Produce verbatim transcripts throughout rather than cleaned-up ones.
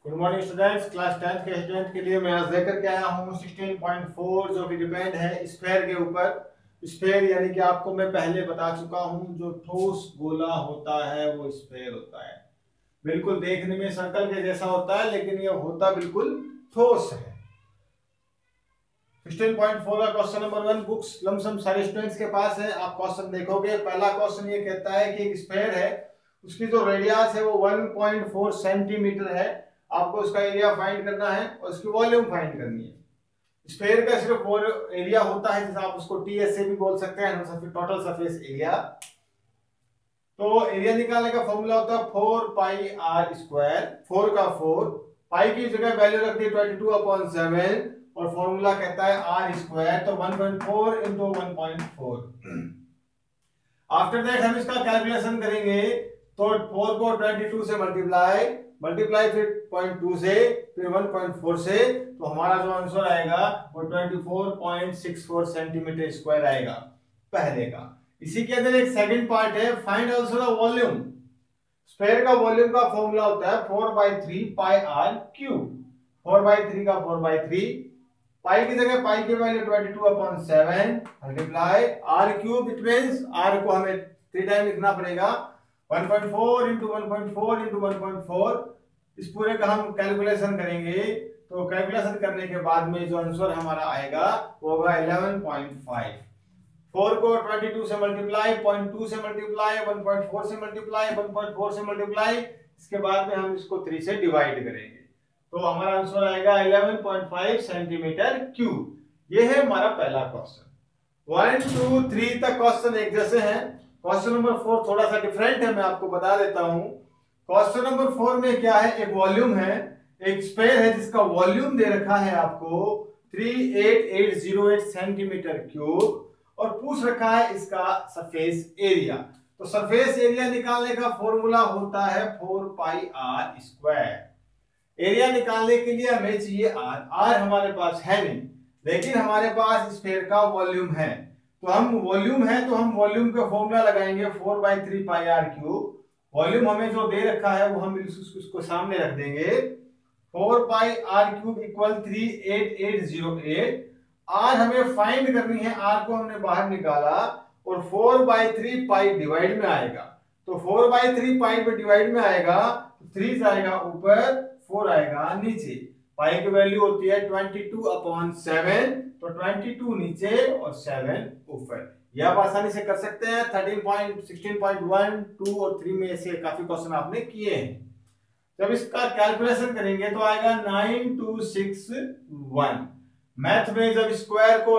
Good morning students. Class tenth के student के लिए मैं आज लेकर के आया हूँ सिक्सटीन पॉइंट फोर जो कि डिपेंड है स्फेयर के ऊपर। स्फेयर यानी कि आपको मैं पहले बता चुका हूँ, जो ठोस गोला होता है वो स्फेयर होता है। बिल्कुल देखने में सर्कल के जैसा होता है लेकिन ये होता बिल्कुल ठोस है। सिक्सटीन पॉइंट फोर का question number one books lump sum सारे स्टूडेंट्स के पास है। आप क्वेश्चन देखोगे, पहला क्वेश्चन ये कहता है कि एक स्फेयर है, उसकी जो रेडियस है वो वन पॉइंट फोर सेंटीमीटर है। आपको उसका एरिया फाइंड करना है और उसकी वॉल्यूम फाइंड करनी है। स्फेयर का सिर्फ वो एरिया होता है, जैसे आप उसको टीएस से भी बोल सकते हैं, टोटल सरफेस एरिया। तो एरिया निकालने का फॉर्मूला होता है four pi r square. Four का फोर, पाई की जगह वैल्यू रख दी ट्वेंटी टू अपॉन सेवन और फॉर्मूला कहता है आर स्क्वायर, तो one point four into one point four. After that हम इसका कैलकुलेशन करेंगे, तो फोर को ट्वेंटी टू से मल्टीप्लाई मल्टीप्लाई फिर पॉइंट टू से, फिर वन पॉइंट फोर से, तो हमारा जो आंसर आएगा वो twenty four point six four centimetre square आएगा पहले का। इसी के अंदर एक सेकंड पार्ट है, find also the volume. Sphere का वॉल्यूम का फॉर्मूला होता है four by three pi r cube. Four by three का फोर बाई थ्री, पाई की जगह पाई की value twenty two upon seven multiply r cube. It means r को हमें थ्री टाइम लिखना पड़ेगा, one point four into one point four into one point four. इस पूरे का हम कैलकुलेशन करेंगे, तो कैलकुलेशन करने के बाद में जो आंसर हमारा आएगा वो होगा इलेवन पॉइंट फाइव। फोर को ट्वेंटी टू से मल्टीप्लाई, पॉइंट टू से मल्टीप्लाई, वन पॉइंट फोर से मल्टीप्लाई, वन पॉइंट फोर से मल्टीप्लाई, इसके बाद में हम इसको थ्री से डिवाइड करेंगे, तो हमारा आंसर आएगा eleven point five centimetre cube. ये है हमारा पहला क्वेश्चन। वन टू थ्री तक क्वेश्चन एक जैसे हैं। क्वेश्चन नंबर फोर थोड़ा सा डिफरेंट है, मैं आपको बता देता हूं। क्वेश्चन नंबर फोर में क्या है, एक वॉल्यूम है, एक स्फेयर है जिसका वॉल्यूम दे रखा है आपको three eight eight zero eight centimetre cube, और पूछ रखा है इसका सरफेस एरिया। तो सरफेस एरिया निकालने का फॉर्मूला होता है four pi r square. Area निकालने के लिए हमें चाहिए आर। आर हमारे पास है नहीं, लेकिन हमारे पास स्फेयर का वॉल्यूम है, तो हम वॉल्यूम है तो हम वॉल्यूम का फॉर्मूला लगाएंगे four by three pi r cube. Volume हमें जो दे रखा है वो हम उसको सामने रख देंगे, four pi r cube equal three eight eight zero eight. R हमें फाइंड करनी है, आर को हमने बाहर निकाला और four by three pi divide में आएगा, तो फोर बाई थ्री पाई में डिवाइड में आएगा, थ्री जाएगा ऊपर, फोर आएगा नीचे। पाई की वैल्यू होती है ट्वेंटी टू अपॉन सेवन, तो ट्वेंटी टू नीचे और सेवन ऊपर। यह आप आसानी से कर सकते हैं। Thirteen point sixteen point one two और थ्री में से काफी क्वेश्चन आपने किए हैं। जब इसका कैलकुलेशन करेंगे तो आएगा nine two six one. Math में जब स्क्वायर को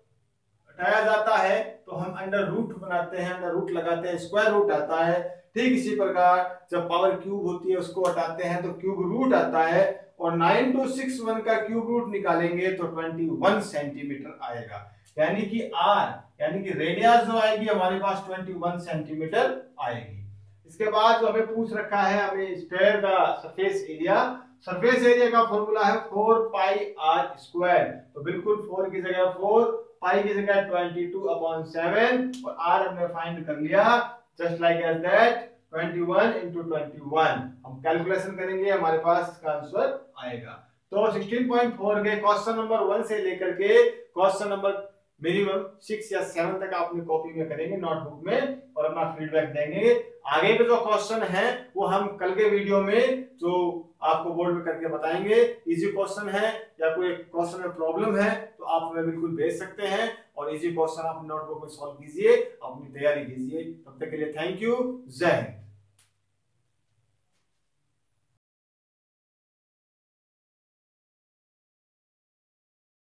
हटाया जाता है तो हम अंडर रूट बनाते हैं, अंडर रूट लगाते हैं, स्क्वायर रूट आता है। ठीक इसी प्रकार जब पावर क्यूब होती है उसको हटाते हैं तो क्यूब रूट आता है, और नाइन टू सिक्स वन का क्यूब रूट निकालेंगे तो ट्वेंटी वन सेंटीमीटर आएगा। यानी कि आर यानी कि रेडियस जो आएगी हमारे पास ट्वेंटी वन सेंटीमीटर आएगी। इसके बाद जो हमें पूछ रखा है, हमें स्फेयर का सरफेस एरिया। सरफेस एरिया का फॉर्मूला है फोर पाई आर स्क्वायर, तो बिल्कुल फोर की जगह फोर, पाई की जगह ट्वेंटी टू अपॉन सेवन, और आर हमने फाइंड कर लिया just like as that twenty one into twenty one. हम कैलकुलेशन करेंगे, हमारे पास इसका आंसर आएगा। तो सिक्सटीन पॉइंट फोर के क्वेश्चन नंबर वन से लेकर के क्वेश्चन नंबर मिनिमम सिक्स या सेवन तक आपने कॉपी में करेंगे नोटबुक में, और अपना फीडबैक देंगे। आगे के जो क्वेश्चन है वो हम कल के वीडियो में जो आपको बोर्ड में करके बताएंगे। इजी क्वेश्चन है या कोई क्वेश्चन में प्रॉब्लम है तो आप हमें बिल्कुल भेज सकते हैं, और इजी क्वेश्चन आप नोटबुक में सॉल्व कीजिए, अपनी तैयारी कीजिए। तब तक के लिए थैंक यू, जय हिंद।